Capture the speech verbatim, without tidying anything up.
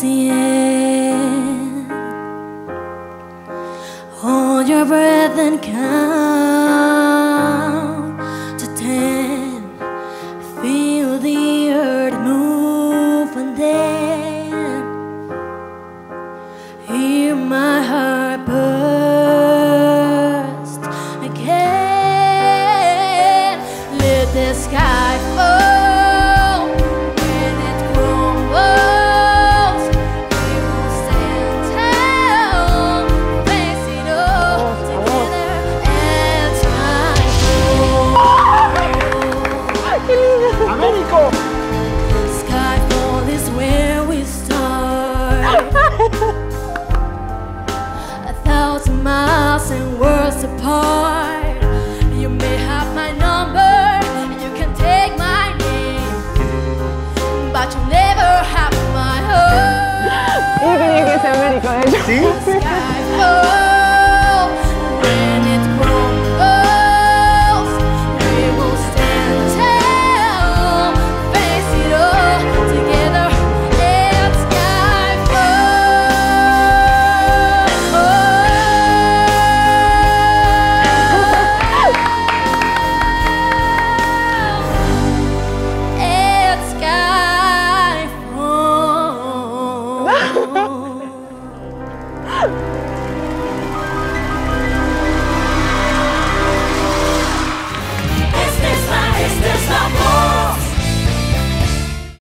the end. Hold your breath and count to ten. Feel the earth move and then hear my heart burst again. Let the sky fall when it crumbles. We will stand tall, face it all together as time goes. Américo! Skyfall is where we start. A thousand miles and worlds apart. You may have my number, you can take my name, but you never have my heart. Y quería que sea Américo, de hecho. ¿Sí?